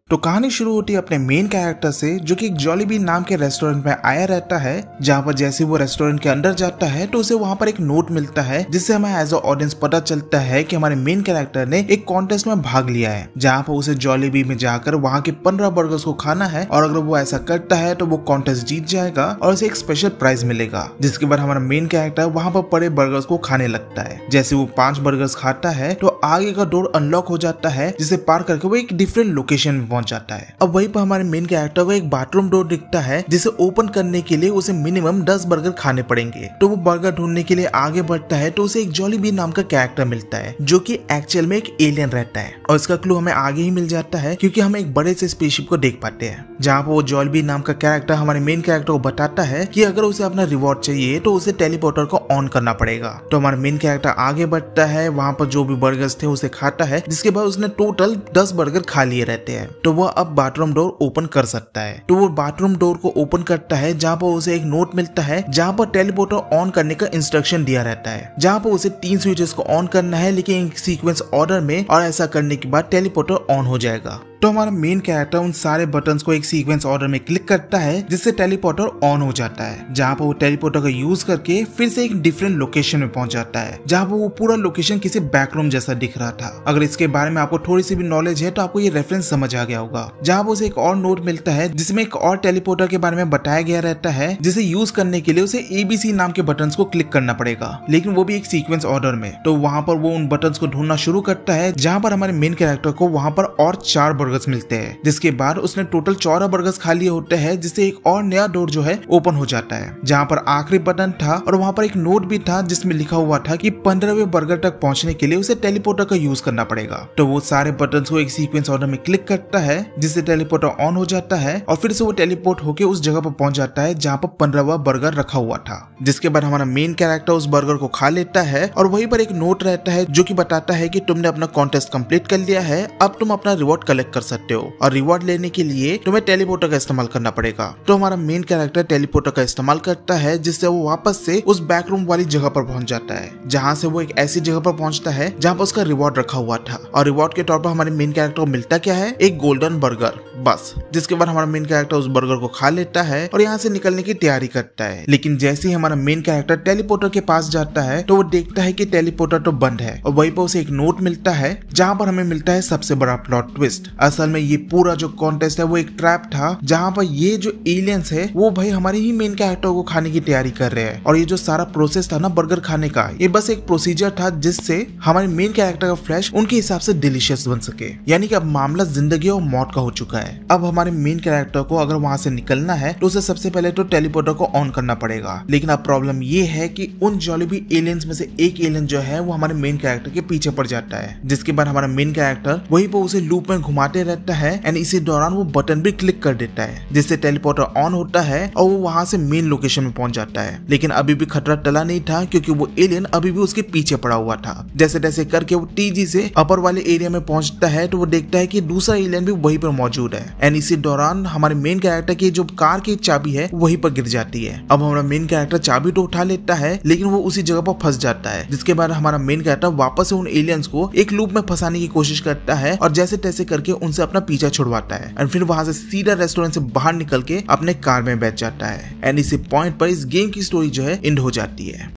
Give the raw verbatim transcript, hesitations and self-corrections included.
तो कहानी शुरू होती है अपने मेन कैरेक्टर से, जो कि एक जॉलीबीन नाम के रेस्टोरेंट में आया रहता है। जहाँ पर जैसे वो रेस्टोरेंट के अंदर जाता है तो उसे वहाँ पर एक नोट मिलता है, जिससे हमें एज अ ऑडियंस पता चलता है कि हमारे मेन कैरेक्टर ने एक कॉन्टेस्ट में भाग लिया है, जहाँ पर उसे जॉलीबीन में जाकर वहाँ के पंद्रह बर्गर्स को खाना है। और अगर वो ऐसा करता है तो वो कॉन्टेस्ट जीत जाएगा और उसे एक स्पेशल प्राइज मिलेगा। जिसके बाद हमारा मेन कैरेक्टर वहाँ पर पड़े बर्गर्स को खाने लगता है। जैसे वो पांच बर्गर्स खाता है तो आगे का डोर अनलॉक हो जाता है, जिसे पार करके वो एक डिफरेंट लोकेशन में पहुंच जाता है। अब वहीं पर हमारे मेन कैरेक्टर को एक बाथरूम डोर दिखता है, जिसे ओपन करने के लिए उसे मिनिमम दस बर्गर खाने पड़ेंगे। तो वो बर्गर ढूंढने के लिए आगे बढ़ता है तो उसे एक जॉलीबीन नाम का कैरेक्टर मिलता है, जो कि एक्चुअल में एक एलियन रहता है। और इसका क्लू हमें आगे ही मिल जाता है, क्योंकि हम एक बड़े से स्पेसशिप को देख पाते हैं, जहाँ पर वो जॉलीबीन नाम का कैरेक्टर हमारे मेन कैरेक्टर को बताता है कि अगर उसे अपना रिवॉर्ड चाहिए तो उसे टेलीपोर्टर को ऑन करना पड़ेगा। तो हमारा मेन कैरेक्टर आगे बढ़ता है, वहाँ पर जो भी बर्गर्स थे उसे खाता है, जिसके बाद उसने टोटल दस बर्गर खा लिए रहते हैं। तो वह अब बाथरूम डोर ओपन कर सकता है। तो वो बाथरूम डोर को ओपन करता है, जहाँ पर उसे एक नोट मिलता है, जहाँ पर टेलीपोर्टर ऑन करने का इंस्ट्रक्शन दिया रहता है, जहाँ पर उसे तीन स्विचेस को ऑन करना है, लेकिन एक सीक्वेंस ऑर्डर में। और ऐसा करने के बाद टेलीपोर्टर ऑन हो जाएगा। तो हमारा मेन कैरेक्टर उन सारे बटन्स को एक सीक्वेंस ऑर्डर में क्लिक करता है, जिससे टेलीपोर्टर ऑन हो जाता है, जहाँ पर वो टेलीपोर्टर का यूज करके फिर से एक डिफरेंट लोकेशन में पहुंच जाता है, जहाँ पर वो पूरा लोकेशन किसी बैकरूम जैसा दिख रहा था। अगर इसके बारे में आपको थोड़ी सी भी नॉलेज है तो आपको ये रेफरेंस समझ आ गया होगा। जहाँ पर उसे एक और नोट मिलता है, जिसमें एक और टेलीपोर्टर के बारे में बताया गया रहता है, जिसे यूज करने के लिए उसे एबीसी नाम के बटन्स को क्लिक करना पड़ेगा, लेकिन वो भी एक सीक्वेंस ऑर्डर में। तो वहाँ पर वो उन बटन्स को ढूंढना शुरू करता है, जहाँ पर हमारे मेन कैरेक्टर को वहाँ पर और चार बर्गर्स मिलते हैं, जिसके बाद उसने टोटल चौदह बर्गर्स खा लिए होते हैं, जिससे एक और नया डोर जो है ओपन हो जाता है, जहाँ पर आखिरी बटन था और वहाँ पर एक नोट भी था, जिसमें लिखा हुआ था कि पंद्रहवें बर्गर तक पहुंचने के लिए उसे टेलीपोर्टर का यूज करना पड़ेगा। तो वो सारे बटन्स को एक सीक्वेंस ऑर्डर में क्लिक करता है, जिससे टेलीपोर्टर ऑन हो जाता है और फिर से वो टेलीपोर्ट होकर उस जगह पर पहुंच जाता है, जहाँ पर पंद्रहवां बर्गर रखा हुआ था। जिसके बाद हमारा मेन कैरेक्टर उस बर्गर को खा लेता है और वहीं पर एक नोट रहता है, जो कि बताता है कि तुमने अपना कॉन्टेस्ट कंप्लीट कर लिया है, अब तुम अपना रिवॉर्ड कलेक्ट कर सकते हो और रिवॉर्ड लेने के लिए तुम्हें टेलीपोर्टर का इस्तेमाल करना पड़ेगा। तो हमारा मेन कैरेक्टर टेलीपोर्टर का इस्तेमाल करता है, जिससे वो वापस से उस बैकरूम वाली जगह पर पहुंच जाता है, जहां से वो एक ऐसी जगह पर पहुंचता है जहां पर उसका रिवॉर्ड रखा हुआ था। और रिवॉर्ड के तौर पर हमारे मेन कैरेक्टर को मिलता क्या है? एक गोल्डन बर्गर, बस। जिसके बाद हमारा मेन कैरेक्टर उस बर्गर को खा लेता है और यहाँ से निकलने की तैयारी करता है। लेकिन जैसे ही हमारा मेन कैरेक्टर टेलीपोर्टर के पास जाता है तो वो देखता है कि टेलीपोर्टर तो बंद है, और वहीं पर उसे एक नोट मिलता है, जहाँ पर हमें मिलता है सबसे बड़ा प्लॉट ट्विस्ट। असल में ये पूरा जो कॉन्टेस्ट है वो एक ट्रैप था, जहाँ पर ये जो एलियंस है वो भाई हमारे ही मेन कैरेक्टर को खाने की तैयारी कर रहे हैं। और ये जो सारा प्रोसेस था ना बर्गर खाने का, ये बस एक प्रोसीजर था, जिससे हमारे मेन कैरेक्टर का फ्लैश उनके हिसाब से डिलीशियस बन सके। यानी कि अब मामला जिंदगी और मौत का हो चुका है। अब हमारे मेन कैरेक्टर को अगर वहां से निकलना है तो उसे सबसे पहले तो टेलीपोर्टर को ऑन करना पड़ेगा। लेकिन अब प्रॉब्लम ये है कि उन जॉलीबी एलियंस में से एक एलियन जो है वो हमारे मेन कैरेक्टर के पीछे पड़ जाता है। जिसके बाद हमारा मेन कैरेक्टर वहीं पर उसे लूप में घुमाते रहता है, एंड इसी दौरान वो बटन भी क्लिक कर देता है, जिससे टेलीपोर्टर ऑन होता है और वो वहां से मेन लोकेशन में पहुंच जाता है। लेकिन अभी भी खतरा टला नहीं था, क्योंकि वो एलियन अभी भी उसके पीछे पड़ा हुआ था। जैसे तैसे करके वो टीजी से अपर वाले एरिया में पहुंचता है तो वो देखता है कि दूसरा एलियन भी वहीं पर मौजूद है, एंड इसी दौरान हमारे मेन कैरेक्टर की जो कार की चाबी है वहीं पर गिर जाती है। अब हमारा मेन कैरेक्टर चाबी तो उठा लेता है, लेकिन वो उसी जगह पर फंस जाता है। जिसके बाद हमारा मेन कैरेक्टर वापस से उन एलियंस को एक लूप में फंसाने की कोशिश करता है और जैसे तैसे करके उनसे अपना पीछा छुड़वाता है, और फिर वहां से सीधा रेस्टोरेंट से बाहर निकल के अपने कार में बैठ जाता है। एंड इसी पॉइंट पर इस गेम की स्टोरी जो है एंड हो जाती है।